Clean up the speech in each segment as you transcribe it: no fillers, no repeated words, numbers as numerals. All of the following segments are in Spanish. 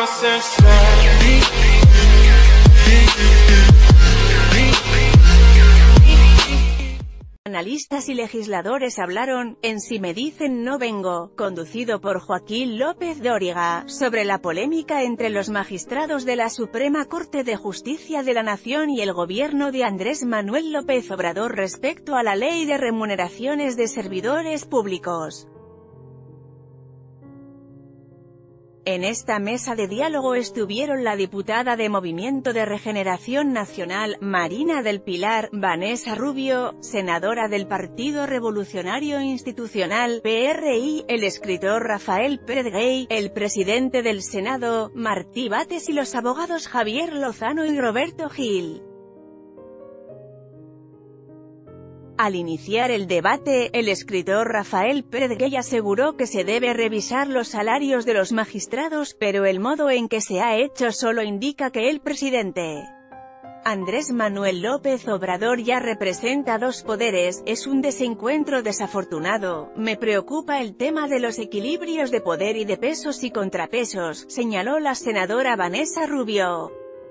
Analistas y legisladores hablaron, en Si me dicen no vengo, conducido por Joaquín López Dóriga, sobre la polémica entre los magistrados de la Suprema Corte de Justicia de la Nación y el gobierno de Andrés Manuel López Obrador respecto a la Ley de Remuneraciones de Servidores Públicos. En esta mesa de diálogo estuvieron la diputada de Movimiento de Regeneración Nacional, Marina del Pilar, Vanessa Rubio, senadora del Partido Revolucionario Institucional, PRI, el escritor Rafael Pérez Gay, el presidente del Senado, Martí Bates y los abogados Javier Lozano y Roberto Gil. Al iniciar el debate, el escritor Rafael Pérez Gay aseguró que se debe revisar los salarios de los magistrados, pero el modo en que se ha hecho solo indica que el presidente Andrés Manuel López Obrador ya representa dos poderes, es un desencuentro desafortunado. Me preocupa el tema de los equilibrios de poder y de pesos y contrapesos, señaló la senadora Vanessa Rubio.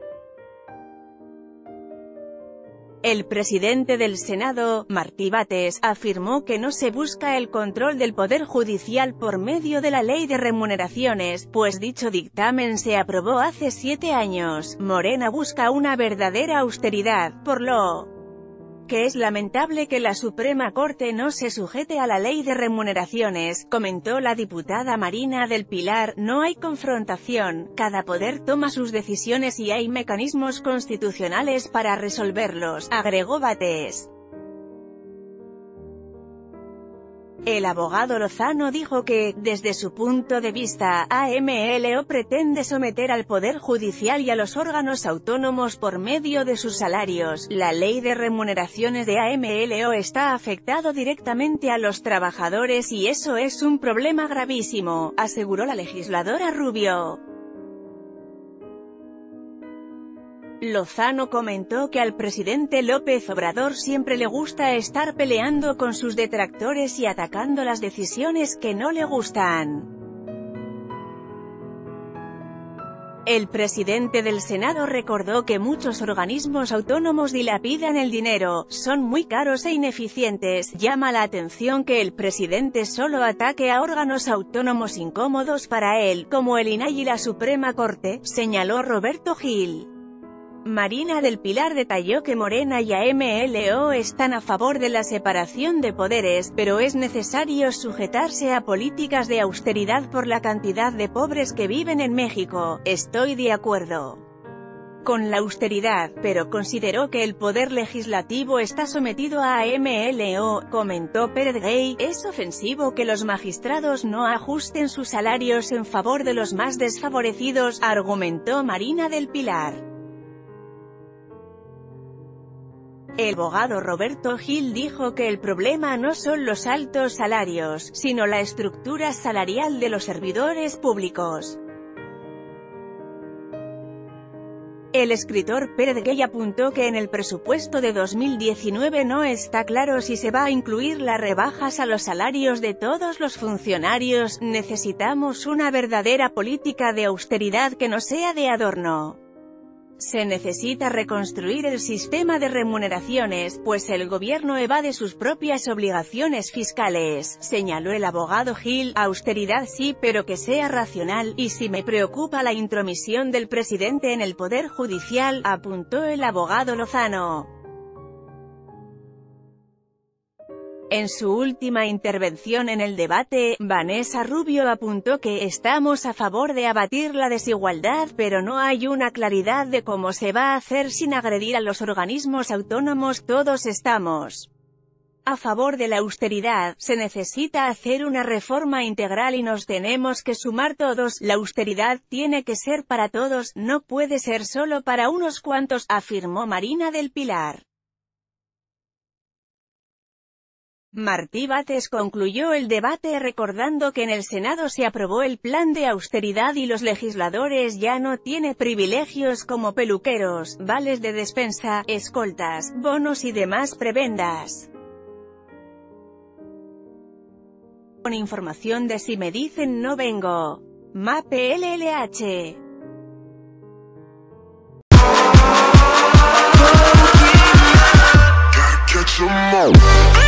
El presidente del Senado, Martí Bates, afirmó que no se busca el control del Poder Judicial por medio de la Ley de Remuneraciones, pues dicho dictamen se aprobó hace 7 años. Morena busca una verdadera austeridad, por lo que es lamentable que la Suprema Corte no se sujete a la Ley de Remuneraciones, comentó la diputada Marina del Pilar. No hay confrontación, cada poder toma sus decisiones y hay mecanismos constitucionales para resolverlos, agregó Bates. El abogado Lozano dijo que, desde su punto de vista, AMLO pretende someter al Poder Judicial y a los órganos autónomos por medio de sus salarios. La ley de remuneraciones de AMLO está afectado directamente a los trabajadores y eso es un problema gravísimo, aseguró la legisladora Rubio. Lozano comentó que al presidente López Obrador siempre le gusta estar peleando con sus detractores y atacando las decisiones que no le gustan. El presidente del Senado recordó que muchos organismos autónomos dilapidan el dinero, son muy caros e ineficientes. Llama la atención que el presidente solo ataque a órganos autónomos incómodos para él, como el INAI y la Suprema Corte, señaló Roberto Gil. Marina del Pilar detalló que Morena y AMLO están a favor de la separación de poderes, pero es necesario sujetarse a políticas de austeridad por la cantidad de pobres que viven en México. Estoy de acuerdo con la austeridad, pero consideró que el poder legislativo está sometido a AMLO, comentó Pérez Gay. Es ofensivo que los magistrados no ajusten sus salarios en favor de los más desfavorecidos, argumentó Marina del Pilar. El abogado Roberto Gil dijo que el problema no son los altos salarios, sino la estructura salarial de los servidores públicos. El escritor Pérez Gay apuntó que en el presupuesto de 2019 no está claro si se va a incluir las rebajas a los salarios de todos los funcionarios. Necesitamos una verdadera política de austeridad que no sea de adorno. Se necesita reconstruir el sistema de remuneraciones, pues el gobierno evade sus propias obligaciones fiscales, señaló el abogado Gil. Austeridad sí, pero que sea racional, y sí me preocupa la intromisión del presidente en el Poder Judicial, apuntó el abogado Lozano. En su última intervención en el debate, Vanessa Rubio apuntó que estamos a favor de abatir la desigualdad, pero no hay una claridad de cómo se va a hacer sin agredir a los organismos autónomos. Todos estamos a favor de la austeridad, se necesita hacer una reforma integral y nos tenemos que sumar todos. La austeridad tiene que ser para todos, no puede ser solo para unos cuantos, afirmó Marina del Pilar. Martí Bates concluyó el debate recordando que en el Senado se aprobó el plan de austeridad y los legisladores ya no tienen privilegios como peluqueros, vales de despensa, escoltas, bonos y demás prebendas. Con información de Si me dicen no vengo. MAP LLH. come on.